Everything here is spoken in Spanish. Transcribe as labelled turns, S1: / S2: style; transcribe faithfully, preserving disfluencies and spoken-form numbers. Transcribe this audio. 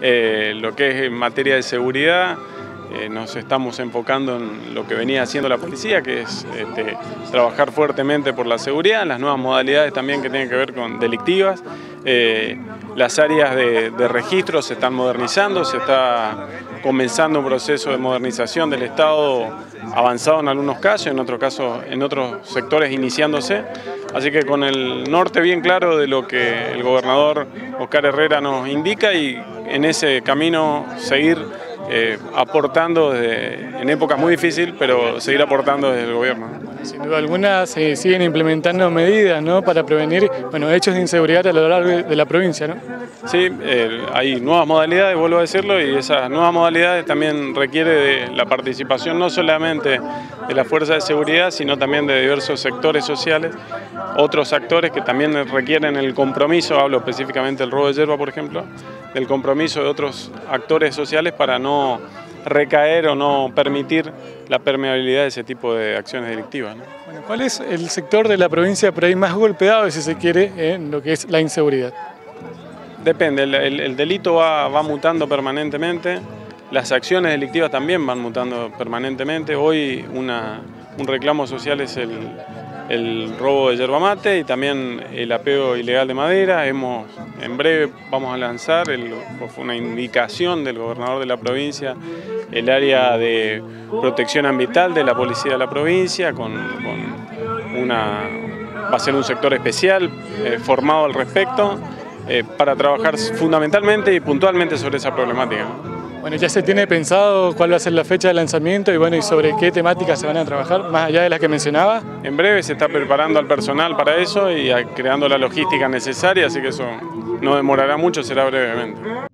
S1: Eh, lo que es en materia de seguridad, eh, nos estamos enfocando en lo que venía haciendo la policía, que es este, trabajar fuertemente por la seguridad, en las nuevas modalidades también que tienen que ver con delictivas. Eh, las áreas de, de registro se están modernizando, se está comenzando un proceso de modernización del Estado avanzado en algunos casos, en otros casos, en otros sectores iniciándose. Así que con el norte bien claro de lo que el gobernador Oscar Herrera nos indica y en ese camino seguir eh, aportando desde, en épocas muy difíciles, pero seguir aportando desde el gobierno.
S2: Sin duda alguna se siguen implementando medidas, ¿no?, para prevenir, bueno, hechos de inseguridad a lo largo de la provincia, ¿no?
S1: Sí, eh, hay nuevas modalidades, vuelvo a decirlo, y esas nuevas modalidades también requieren de la participación no solamente de las fuerzas de seguridad, sino también de diversos sectores sociales, otros actores que también requieren el compromiso, hablo específicamente del robo de yerba, por ejemplo, del compromiso de otros actores sociales para no recaer o no permitir la permeabilidad de ese tipo de acciones delictivas, ¿no?
S2: Bueno, ¿cuál es el sector de la provincia por ahí más golpeado, si se quiere, en lo que es la inseguridad?
S1: Depende, el, el, el delito va, va mutando permanentemente, las acciones delictivas también van mutando permanentemente. Hoy una, un reclamo social es el, el robo de yerba mate y también el apego ilegal de madera. Hemos, en breve vamos a lanzar, el, fue una indicación del gobernador de la provincia, el área de protección ambiental de la policía de la provincia, con, con una, va a ser un sector especial eh, formado al respecto, eh, para trabajar fundamentalmente y puntualmente sobre esa problemática.
S2: Bueno, ya se tiene pensado cuál va a ser la fecha de lanzamiento y bueno, y sobre qué temáticas se van a trabajar, más allá de las que mencionaba.
S1: En breve se está preparando al personal para eso y creando la logística necesaria, así que eso no demorará mucho, será brevemente.